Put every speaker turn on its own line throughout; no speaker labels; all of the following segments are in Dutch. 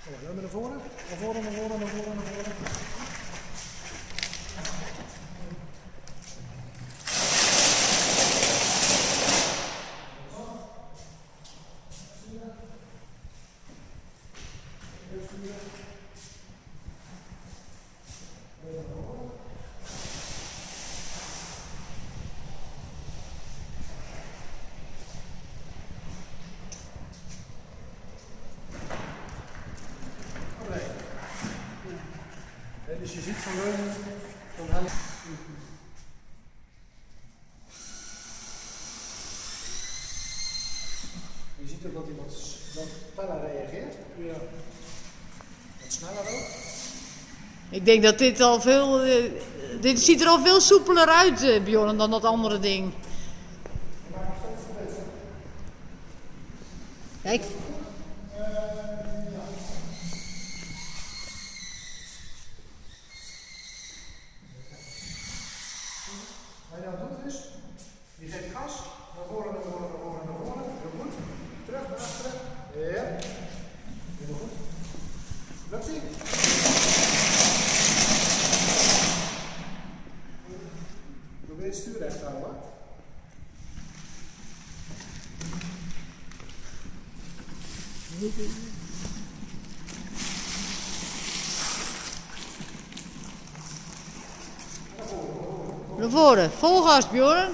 Dan naar voren, naar voren, naar voren, naar voren, naar voren. Dus je ziet van leunen, dan helpt. Je ziet ook dat hij wat sneller reageert. Ja. Wat sneller ook.
Ik denk dat dit al veel. Dit ziet er al veel soepeler uit, Bjorn, dan dat andere ding.
Maar nog steeds verbeteren.
Kijk.
Wat je nou doet is, je geeft gas, naar voren, naar voren, naar voren, naar voren. Heel goed. Terug naar achteren. Ja. Heel goed. Lukt ie? Probeer het stuur recht te houden.
Naar voren, vol gas, Bjorn.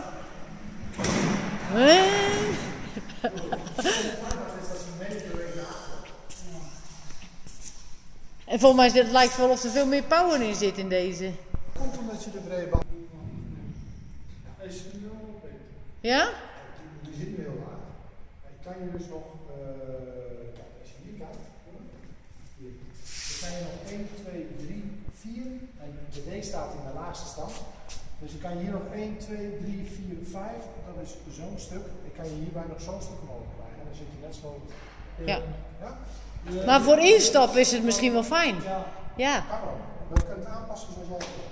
En volgens mij lijkt het wel of er veel meer power in zit in deze.
Komt omdat je de breedband. Hij is nu wel beter.
Ja?
Die zit nu heel laag. Hij kan je dus nog, als je hier kijkt, hier, dan kan je nog 1, 2, 3, 4, en de D staat in de laagste stand. Dus dan kan je hier nog 1, 2, 3, 4, 5, dat is zo'n stuk. Ik kan je hierbij nog zo'n stuk omhoog krijgen. Dan zit je net zo.
Ja.
Ja?
Maar voor instappen is het misschien wel fijn.
Ja.
Ja.
Kan wel. Dan kan je het aanpassen zoals jij wil.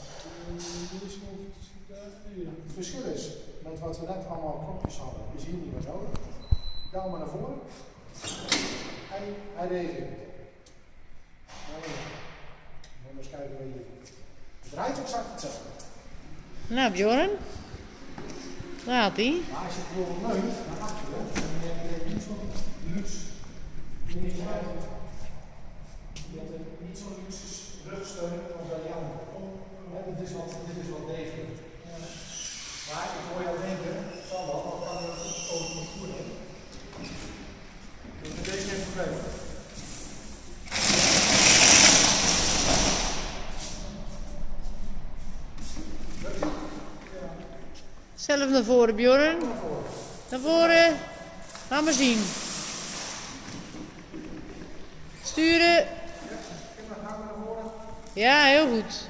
Het verschil is, met wat we net allemaal knopjes hadden, is hier niet meer nodig. Duw maar naar voren. En hij reageert. Dan eens kijken waar je het draait exact hetzelfde.
Nou, Bjorn. Daar had hij.
Maar als je het bijvoorbeeld leunt naar achteren, dan heb je niet zo'n luxe. Je hebt niet zo'n luxe rugsteun als bij die andere. Dit is wat degelijk. Maar ik hoor jou denken, zal wel, dan kan je het over de voer heen. Dus met deze geen probleem.
Zelf naar voren, Bjorn. Naar voren. Laat maar zien. Sturen. Ja, heel goed.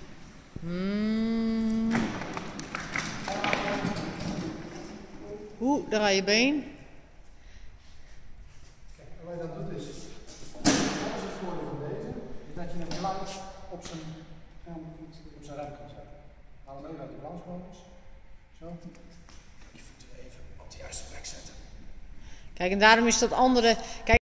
Oeh, daar ga je been.
Kijk, en wat je dan doet is, dat is het voordeel van deze, is dat je hem gelijk op zijn rem kan zetten. Haal hem even uit de balansmodus. Zo. Je voeten even op de juiste plek zetten.
Kijk, en daarom is dat andere. Kijk,